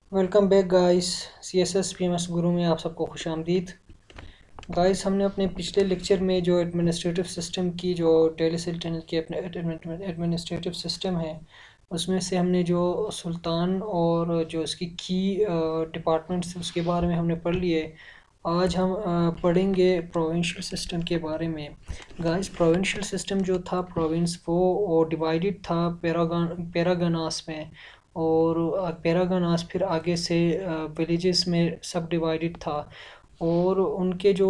Welcome back guys. CSS PMS गुरु में आप सबको खुश आमदीद। गाइस, हमने अपने पिछले लेक्चर में जो एडमिनिस्ट्रेटिव सिस्टम की जो टेली सुल्तानेट की अपने एडमिनिस्ट्रेटिव सिस्टम है उसमें से हमने जो सुल्तान और जो इसकी की डिपार्टमेंट्स उसके बारे में हमने पढ़ लिए। आज हम पढ़ेंगे प्रोविंशियल सिस्टम के बारे में। गाइस, प्रोविंशियल सिस्टम जो था प्रोविंस वो डिवाइडेड था पैरागनास में, और पैरागनास फिर आगे से विलेजेस में सब डिवाइडेड था। और उनके जो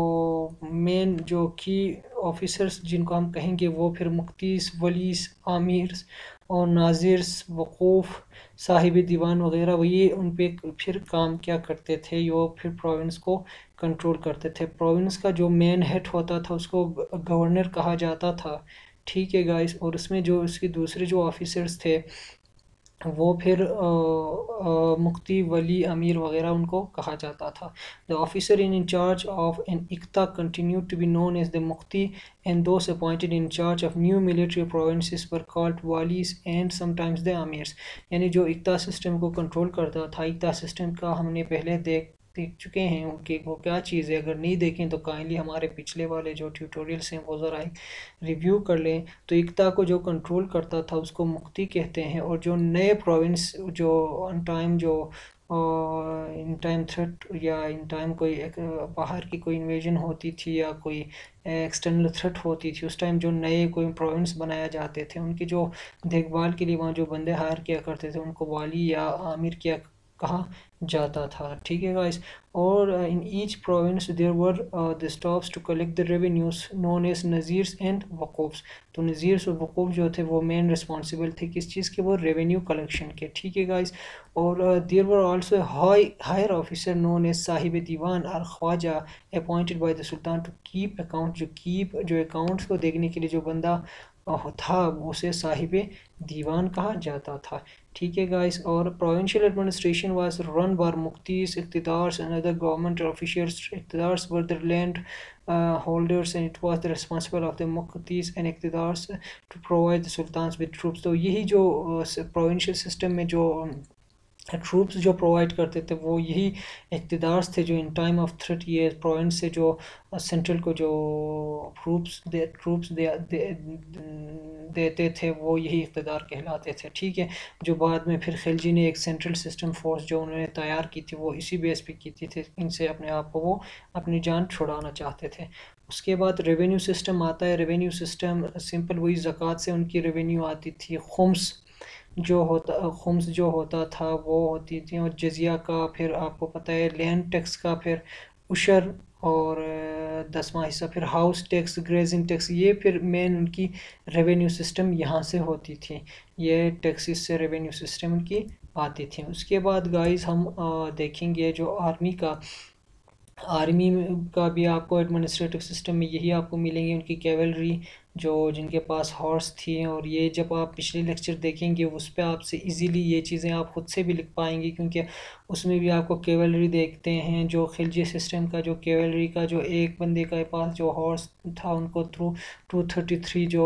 मेन जो की ऑफिसर्स जिनको हम कहेंगे वो फिर मुफ्तीस, वलीस, आमिर्स और नाजिर्स, वकूफ़, साहिब दीवान वगैरह वही उन पे फिर काम क्या करते थे, वो फिर प्रोविंस को कंट्रोल करते थे। प्रोविंस का जो मेन हेड होता था उसको गवर्नर कहा जाता था। ठीक है गाइस, और उसमें जो उसके दूसरे जो ऑफिसर्स थे वो फिर मुफ्ती, वली, अमीर वगैरह उनको कहा जाता था। The officer in charge of an इक्ता continue to be known as the मुफ्ती, and those appointed in charge of new military provinces were called वालीस एंड समटाइम्स द अमीर्स। यानी जो इक्ता सिस्टम को कंट्रोल करता था, इक्ता सिस्टम का हमने पहले देख चुके हैं उनकी वो क्या चीज़ है। अगर नहीं देखें तो काइंडली हमारे पिछले वाले जो ट्यूटोरियल्स हैं वो ज़रा रिव्यू कर लें। तो इक्ता को जो कंट्रोल करता था उसको मुफ्ती कहते हैं, और जो नए प्रोविंस जो ऑन टाइम जो इन टाइम थ्रेट या इन टाइम कोई बाहर की कोई इन्वेजन होती थी या कोई एक्सटर्नल थ्रेट होती थी, उस टाइम जो नए कोई प्रोविंस बनाए जाते थे उनकी जो देखभाल के लिए वहाँ जो बंदे हायर किया करते थे उनको वाली या आमिर किया कहा जाता था। ठीक है गाइस, और in each province there were the staffs to collect the revenues known as नज़ीर्स एंड वकूफ्स। तो नज़ीर्स और वकूफ़ जो थे वो मेन रिस्पॉन्सिबल थे किस चीज़ के, वो रेवेन्यू कलेक्शन के। ठीक है गाइस, और there were also higher officer known as साहिब दीवान और ख्वाजा अपॉइंटेड बाय द सुल्तान टू कीप अकाउंट। जो अकाउंट्स को देखने के लिए जो बंदा था उसे साहिब दीवान कहा जाता था। ठीक है गाइस, और provincial administration was run by मुफ्तीस, इख्तिदार्स एंड अदर गवर्नमेंट ऑफिशियल्स। इख्तिदार्स were the land holders, and it was the responsible of the मुफ्तीस and इख्तिदार्स to provide the sultans with troops। तो यही जो प्रोविंशियल सिस्टम में जो ट्रूप्स जो प्रोवाइड करते थे वो यही इक़्तिदार्स थे, जो इन टाइम ऑफ थ्रेट ये प्रोविंस से जो सेंट्रल को जो ट्रूप्स देते थे वो यही इक़्तिदार कहलाते थे। ठीक है, जो बाद में फिर खिलजी ने एक सेंट्रल सिस्टम फोर्स जो उन्होंने तैयार की थी वो इसी बेस पे की थी, इनसे अपने आप को वो अपनी जान छुड़ाना चाहते थे। उसके बाद रेवेन्यू सिस्टम आता है। रेवेन्यू सिस्टम सिंपल वही ज़कात से उनकी रेवेन्यू आती थी। खुम्स जो होता था वो होती थी, और जजिया का, फिर आपको पता है लैंड टैक्स का, फिर उशर और 10वां हिस्सा, फिर हाउस टैक्स, ग्रेजिंग टैक्स, ये फिर मेन उनकी रेवेन्यू सिस्टम यहाँ से होती थी। ये टैक्सेस से रेवेन्यू सिस्टम उनकी आती थी। उसके बाद गाइस हम देखेंगे जो आर्मी का भी आपको एडमिनिस्ट्रेटिव सिस्टम में यही आपको मिलेंगे, उनकी कैवलरी जो जिनके पास हॉर्स थी। और ये जब आप पिछले लेक्चर देखेंगे उस पर आपसे इजीली ये चीज़ें आप खुद से भी लिख पाएंगे, क्योंकि उसमें भी आपको कैवलरी देखते हैं। जो खिलजी सिस्टम का जो कैवलरी का जो एक बंदे के पास जो हॉर्स था उनको थ्रू 233 जो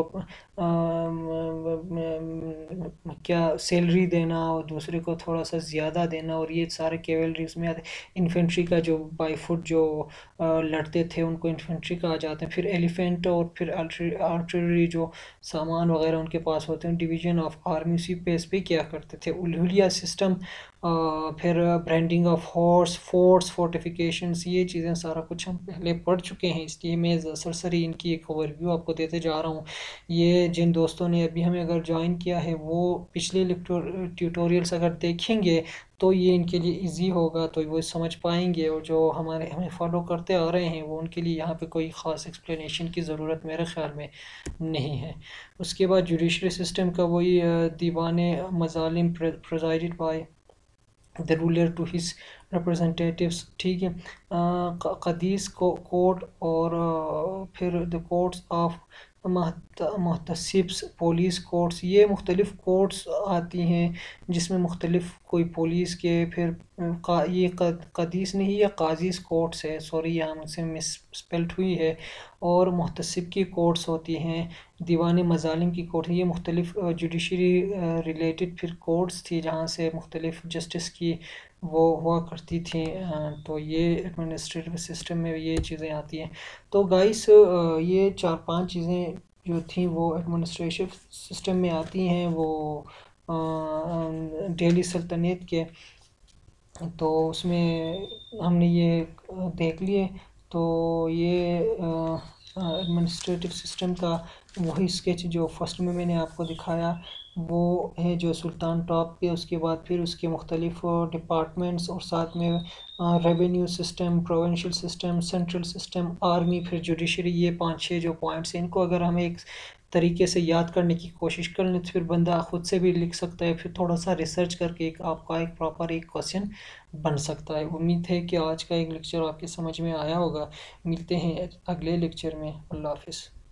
क्या सैलरी देना और दूसरे को थोड़ा सा ज़्यादा देना, और ये सारे कैवलरी उसमें आते। इन्फेंट्री का जो बाई फुट जो लड़ते थे उनको इन्फेंट्री कहा जाता है। फिर एलिफेंट और फिर आर्टिलरी जो सामान वगैरह उनके पास होते हैं, डिवीजन ऑफ आर्मी उसी बेस पे क्या करते थे। उलहुलिया सिस्टम, फिर branding of horse, forts, fortifications, ये चीज़ें सारा कुछ हम पहले पढ़ चुके हैं, इसलिए मैं सरसरी इनकी एक ओवरव्यू आपको देते जा रहा हूँ। ये जिन दोस्तों ने अभी हमें अगर ज्वाइन किया है वो पिछले ट्यूटोरियल्स अगर देखेंगे तो ये इनके लिए इजी होगा, तो वो समझ पाएंगे। और जो हमें फॉलो करते आ रहे हैं वो उनके लिए यहाँ पे कोई ख़ास एक्सप्लेनेशन की ज़रूरत मेरे ख़्याल में नहीं है। उसके बाद जुडिशरी सिस्टम का वही दीवान मज़ालिम presided by the ruler to his representatives. ठीक है, कदीस को कोर्ट, और फिर द कोर्ट्स ऑफ मुहतसिब्स, पुलिस कोर्ट्स, ये मुख्तलिफ़ कोर्ट्स आती हैं जिसमें मुख्तलिफ़ कोई पुलिस के, फिर یہ قدیس نہیں، یہ قاضیز کورٹس ہے، سوری یہاں مجھ سے مس اسپیلٹ ہوئی ہے، اور محتسب کی کورٹس ہوتی ہیں، دیوان مظالم کی کورٹ ہے، یہ مختلف جوڈیشری ریلیٹڈ پھر کورٹس تھی جہاں سے مختلف جسٹس کی وہ ہوا کرتی تھیں، تو یہ ایڈمنسٹریٹو سسٹم میں یہ چیزیں آتی ہیں۔ تو گائس یہ 4-5 چیزیں جو تھیں وہ ایڈمنسٹریشن سسٹم میں آتی ہیں، وہ دہلی سلطنت کے، تو اس میں ہم نے یہ دیکھ لیے۔ تو یہ ایڈمنسٹریٹو سسٹم کا وہی اسکیچ جو فرسٹ میں نے آپ کو دکھایا وہ ہے، جو سلطان ٹاپ کے، اس کے بعد پھر اس کے مختلف ڈپارٹمنٹس، اور ساتھ میں revenue system, provincial system, central system, army, پھر جوڈیشری، یہ 5-6 جو پوائنٹس ہیں، ان کو اگر ہم ایک طریقے سے یاد کرنے کی کوشش کر لیں تو پھر بندہ خود سے بھی لکھ سکتا ہے، پھر تھوڑا سا ریسرچ کر کے آپ کا ایک پراپر ایک کویشچن بن سکتا ہے۔ امید ہے کہ آج کا ایک لیکچر آپ کے سمجھ میں آیا ہوگا۔ ملتے ہیں اگلے لیکچر میں۔ اللہ حافظ۔